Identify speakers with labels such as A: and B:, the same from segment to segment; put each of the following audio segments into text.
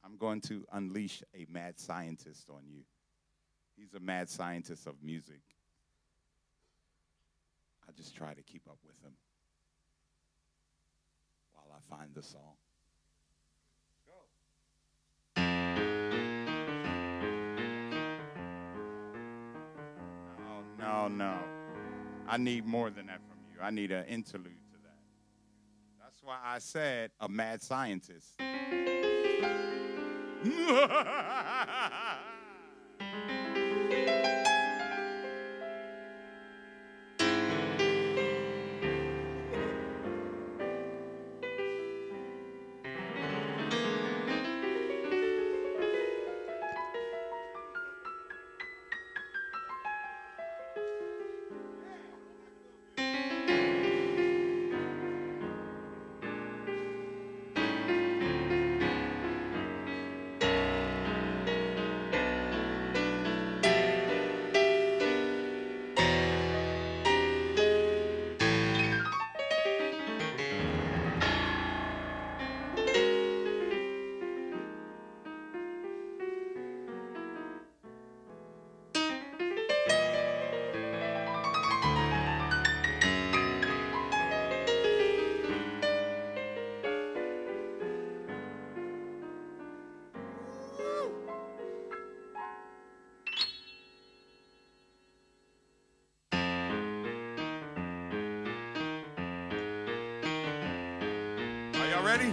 A: I'm going to unleash a mad scientist on you. He's a mad scientist of music. I just try to keep up with him while I find the song. Go. No, no, no. I need more than that from you. I need an interlude to that. That's why I said a mad scientist. Are y'all ready?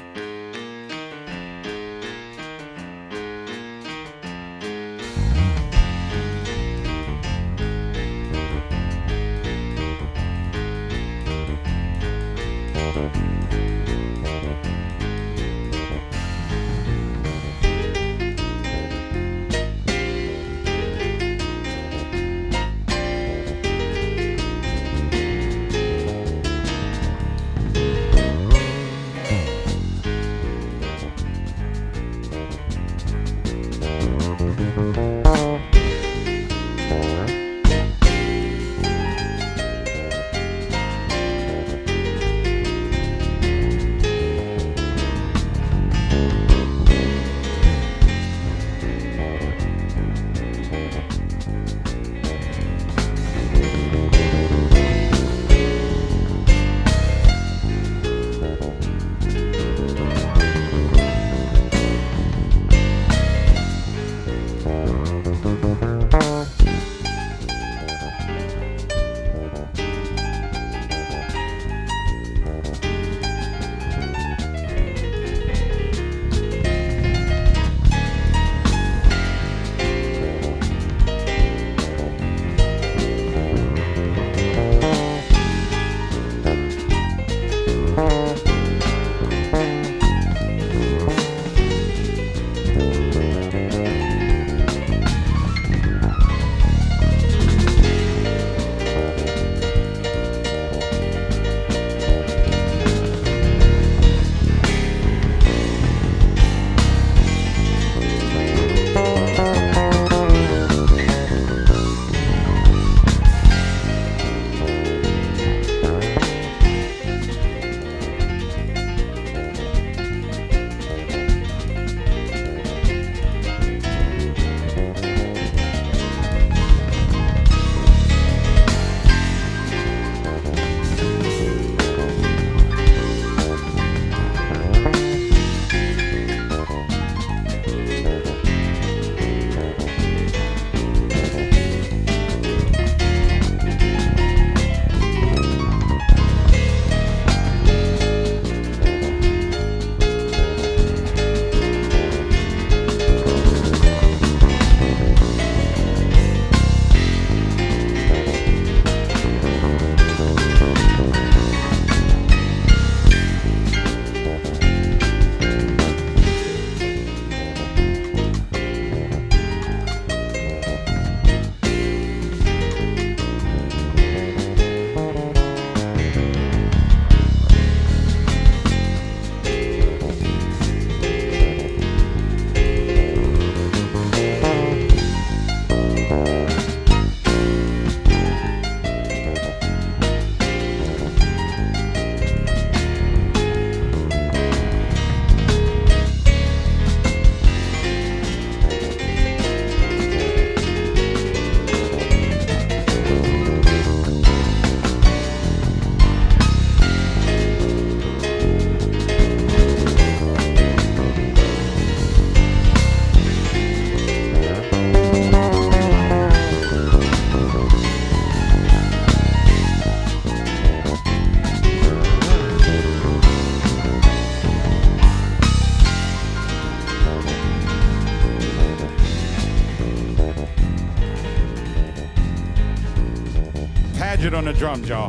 A: Get on the drums, y'all.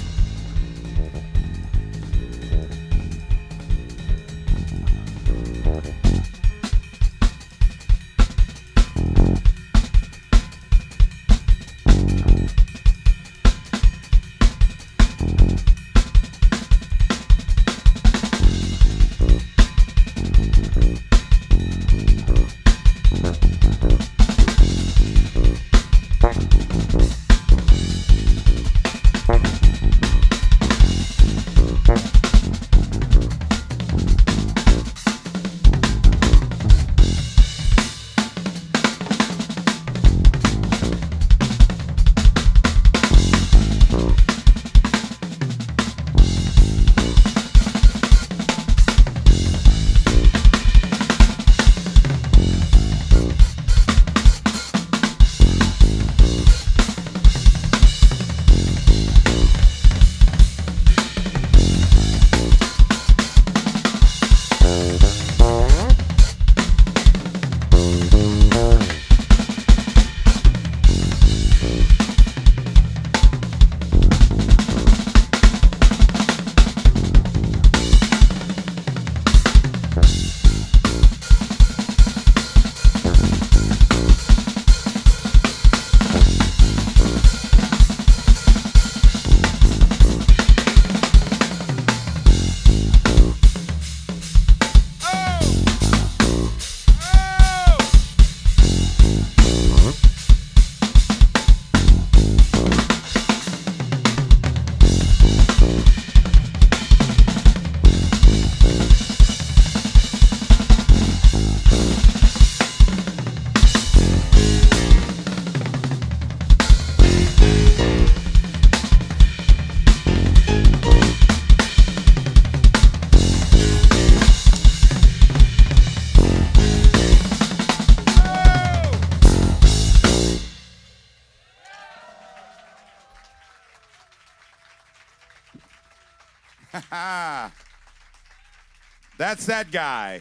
A: That's that guy.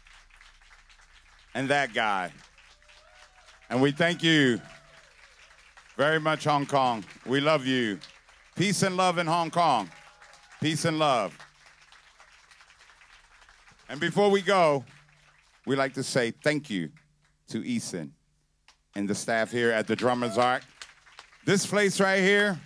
A: And that guy. And we thank you very much, Hong Kong. We love you. Peace and love in Hong Kong. Peace and love. And before we go, we like to say thank you to Eason and the staff here at the Drummers Ark. This place right here,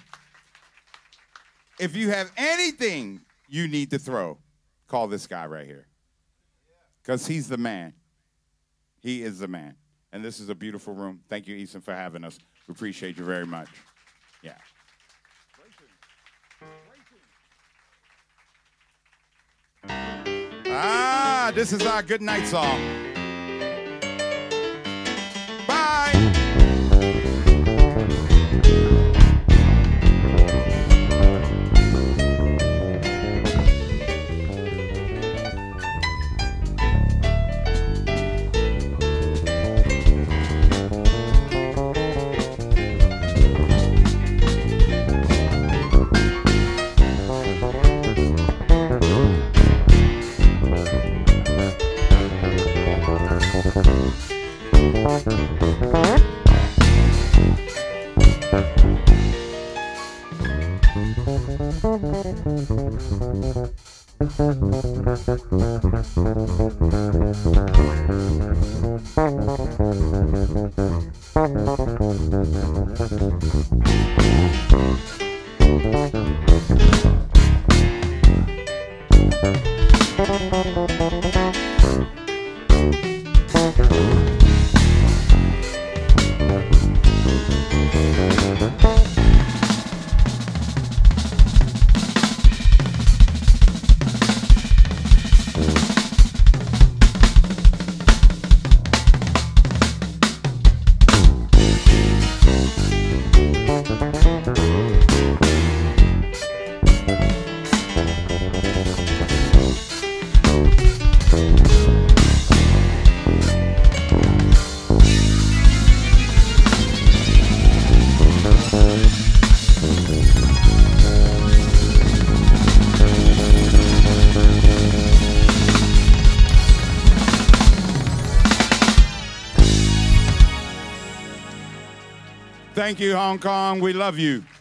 A: if you have anything you need to throw, call this guy right here. Because he's the man. He is the man. And this is a beautiful room. Thank you, Eason, for having us. We appreciate you very much. Yeah. This is our good night song. Bye. Thank you, Hong Kong. We love you.